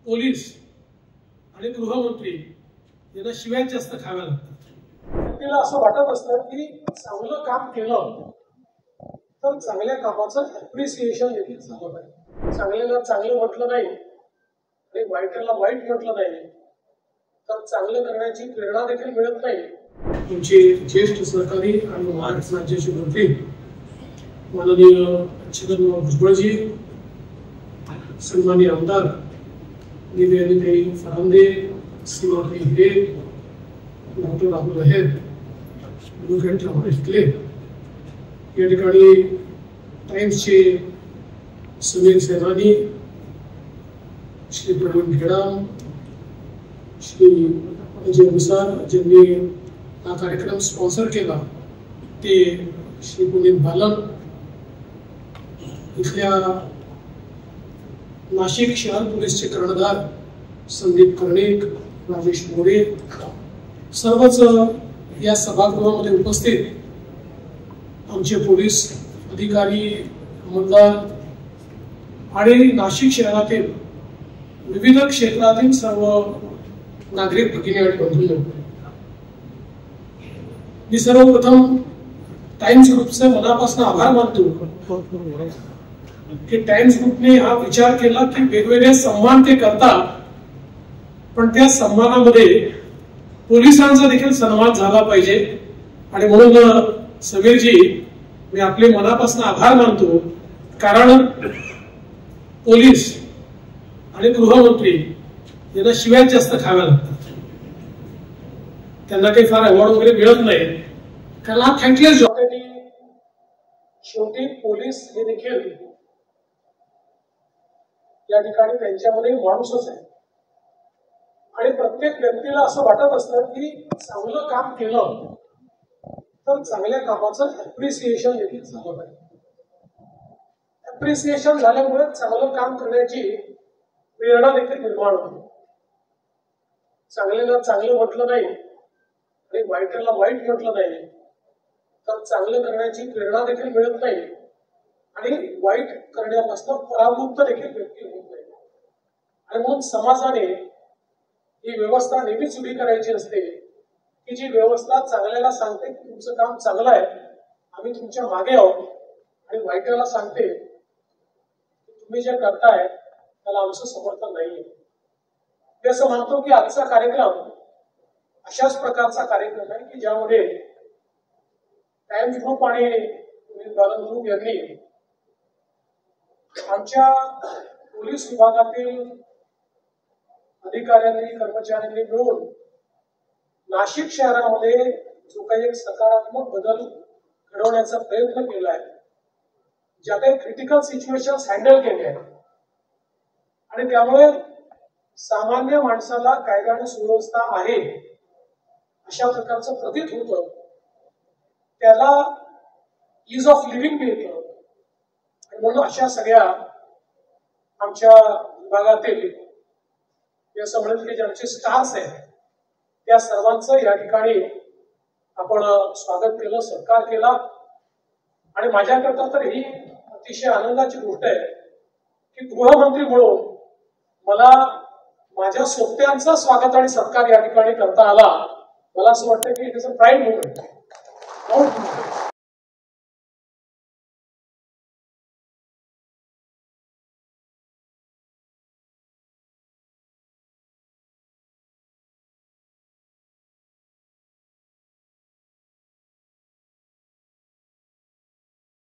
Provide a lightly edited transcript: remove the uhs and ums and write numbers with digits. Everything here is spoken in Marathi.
पोलीस आणि गृहमंत्री यांना शिवाय जास्त खाव्या लागतात। व्यक्तीला असं वाटत असतं की चांगलं काम केलं तर चांगल्या कामाचं अप्रिसिएशन देखील झालं पाहिजे। चांगल्याला चांगलं म्हटलं नाही आणि वाईटाला वाईट म्हटलं नाही तर चांगलं करण्याची प्रेरणा देखील मिळत नाही। तुमचे ज्येष्ठ सहकारी आणि महाराष्ट्र राज्याचे मंत्री माननीय छगनराव भुजबळजी, सन्माननीय आमदार निवेदिताई फरांदे, श्रीमती हिरे, डॉक्टर राहुल आहेर, इथले या ठिकाणी टाइम्सचे सुनील सेनानी, श्री प्रवीण खेडाम, श्री अजय मुसार ज्यांनी हा कार्यक्रम स्पॉन्सर केला, ते श्री पुनीत बालन, इथल्या नाशिक शहर पोलीसचे कर्णधार संदीप कर्णिक, राजेश मोरे, सर्वच या सभागृहामध्ये उपस्थित आमचे पोलीस अधिकारी, अंमलदार आणि नाशिक शहरातील विविध क्षेत्रातील सर्व नागरिक भगिनी आणि बंधू, मी सर्वप्रथम टाइम्स ग्रुपचे मनापासून आभार मानतो की टाइम्स ग्रुपने हा विचार केला की वेगवेगळे सन्मान ते करतात, पण त्या सन्मानामध्ये पोलिसांचा देखील सन्मान झाला पाहिजे। आणि म्हणून समीरजी, मी आपले मनापासून आभार मानतो, कारण पोलीस आणि गृहमंत्री यांना शिवाय जास्त खाव्या लागतात। त्यांना काही फार अवॉर्ड वगैरे मिळत नाही, कारण हा थँकलेस जॉब आहे। शेवटी पोलीस हे देखील या ठिकाणी त्यांच्यामध्ये माणूसच आहे आणि प्रत्येक व्यक्तीला असं वाटत असतं की चांगलं काम केलं तर चांगल्या कामाचं अप्रिसिएशन देखील झालं पाहिजे। अप्रिसिएशन झाल्यामुळे चांगलं काम करण्याची प्रेरणा देखील निर्माण होते। चांगल्याला चांगलं म्हटलं नाही आणि वाईटाला वाईट म्हटलं नाही तर चांगलं करण्याची प्रेरणा देखील मिळत नाही आणि वाईट करण्यापासून परावृत्त देखील व्यक्ती होत नाही। आणि म्हणून समाजाने ही व्यवस्था नेहमीच उभी करायची असते की जी व्यवस्था चांगल्याला सांगते की तुमचं काम चांगलं आहे, आम्ही तुमच्या मागे आहोत, आणि वाईटाला सांगते तुम्ही जे करताय त्याला आमचं समर्थन नाहीये। मी असं मानतो की आजचा कार्यक्रम अशाच प्रकारचा कार्यक्रम आहे की ज्यामध्ये टाइम्स ग्रुप आणि बालन ग्रुप यांनी आमच्या पोलीस विभागातील अधिकाऱ्यांनी, कर्मचाऱ्यांनी मिळून नाशिक शहरामध्ये जो काही एक सकारात्मक बदल घडवण्याचा प्रयत्न केला आहे, ज्या काही क्रिटिकल सिच्युएशन्स हँडल केले आहेत आणि त्यामुळे सामान्य माणसाला कायदा आणि सुव्यवस्था आहे अशा प्रकारचं प्रतीत होतं, त्याला ईज ऑफ लिव्हिंग मिळतं। म्हणून अशा सगळ्या आमच्या विभागातील असं म्हणत की ज्यांचे स्टार्स आहेत त्या सर्वांचं या ठिकाणी आपण स्वागत केलं, सत्कार केला। आणि माझ्याकरता तर ही अतिशय आनंदाची गोष्ट आहे की गृहमंत्री म्हणून मला माझ्या सोबत्यांचं स्वागत आणि सत्कार या ठिकाणी करता आला। मला असं वाटतं की it is a pride moment.